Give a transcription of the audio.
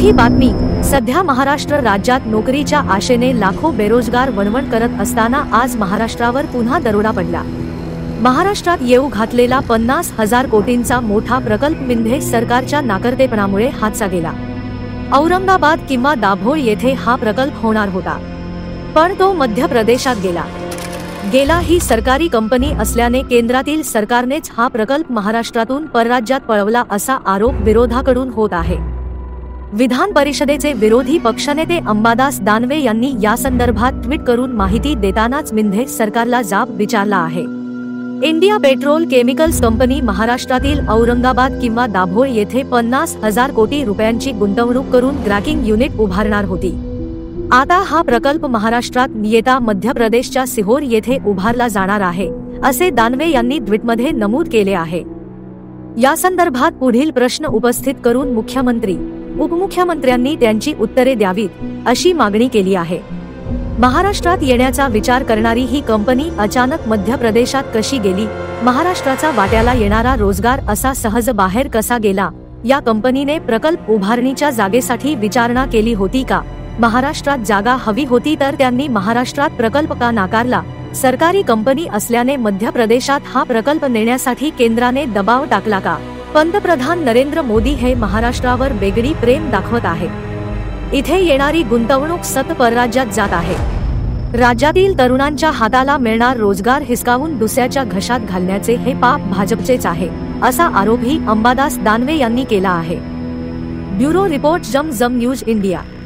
मोठी बातमी, सध्या महाराष्ट्र राज्यात नोकरीच्या आशेने लाखो बेरोजगार वणवण करत असताना आज महाराष्ट्रावर पुन्हा दरोडा पडला। महाराष्ट्रात येऊ घातलेला 50,000 कोटींचा मोठा प्रकल्प मिंधे सरकारच्या नाकर्तेपणामुळे हातचा गेला। औरंगाबाद किंवा दाभोळ येथे हा प्रकल्प होणार होता, पण तो मध्य प्रदेशात गेला। ही सरकारी कंपनी असल्याने केंद्रातील सरकारनेच हा प्रकल्प महाराष्ट्रातून परराज्यात पळवला असा आरोप विरोधाकडून होत आहे। विधान परिषदेचे विरोधी पक्षनेते अंबादास दानवे यांनी यासंदर्भात ट्विट करून माहिती देतानाच मिंधे सरकारला जाब विचारला आहे। इंडिया पेट्रोल केमिकल्स कंपनी महाराष्ट्रातील औरंगाबाद किंवा दाभोळ येथे 50,000 कोटी रुपयांची गुंतवणूक करून क्रॅकिंग युनिट उभारणार होती। आता हा प्रकल्प महाराष्ट्रात येता मध्य प्रदेशच्या सिहोर येथे उभारला जाणार आहे, असे दानवे यांनी ट्विटमध्ये नमूद केले आहे। यासंदर्भात पुढील प्रश्न उपस्थित करून मुख्यमंत्री, उपमुख्यमंत्र्यांनी त्यांची उत्तरे द्यावीत, अशी मागणी केली आहे। महाराष्ट्रात येण्याचा विचार करणारी ही कंपनी अचानक मध्य प्रदेशात कशी गेली? महाराष्ट्राचा वाट्याला येणारा रोजगार असा सहज बाहेर कसा गेला? या कंपनीने प्रकल्प उभारणीच्या जागेसाठी विचारणा केली होती का? महाराष्ट्रात जागा हवी होती तर त्यांनी महाराष्ट्रात प्रकल्प का नाकारला? सरकारी कंपनी असल्याने मध्य प्रदेशात हा प्रकल्प नेण्यासाठी केंद्राने दबाव टाकला का? पंतप्रधान नरेंद्र मोदी हे महाराष्ट्रावर वेगळी प्रेम दाखवत आहेत। इथे येणारी गुंतवणूक परराज्यात जात आहे। राज्यातील तरुणांच्या हाताला मिळणार रोजगार हिसकावून दुसऱ्याच्या घशात घालण्याचे हे पाप भाजपचेच आहे, असा आरोपही अंबादास दानवे यांनी केला आहे। ब्युरो रिपोर्ट, जम न्यूज इंडिया।